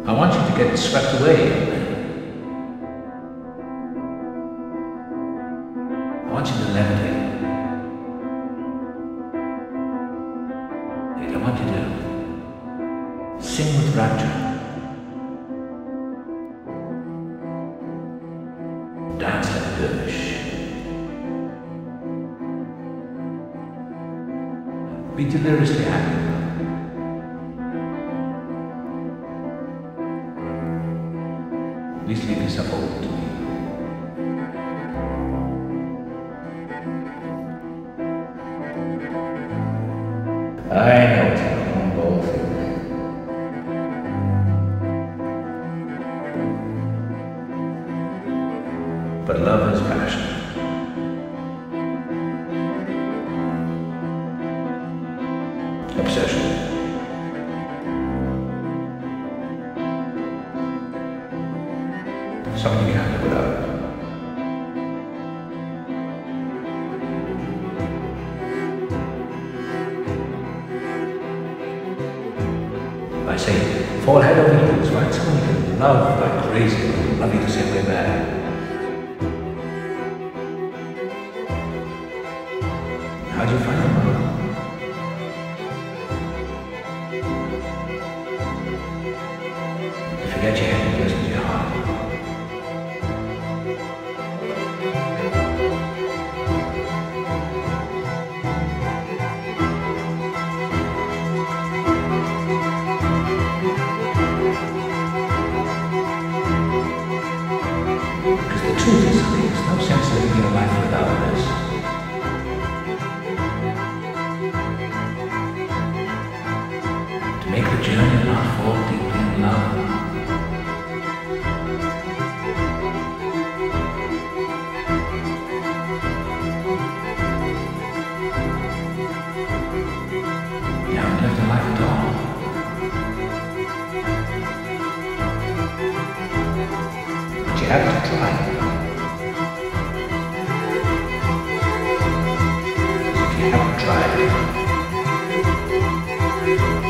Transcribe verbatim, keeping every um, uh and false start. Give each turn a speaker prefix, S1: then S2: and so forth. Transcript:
S1: I want you to get swept away. I want you to levitate. I want you to sing with rapture. Dance like a dervish. Be deliriously happy. Please leave yourself open to me. I know it's a cornball thing. But love is passion. Obsession. Something you can't live without. I say, fall head over heels, right? Someone you can love like crazy, love you the same way back. How do you find them? You forget your head and listen to your heart. Because the truth is, there's no sense living your life without this. To make the journey and not fall deeply in love. You haven't lived a life at all. But you have to try. If you haven't tried,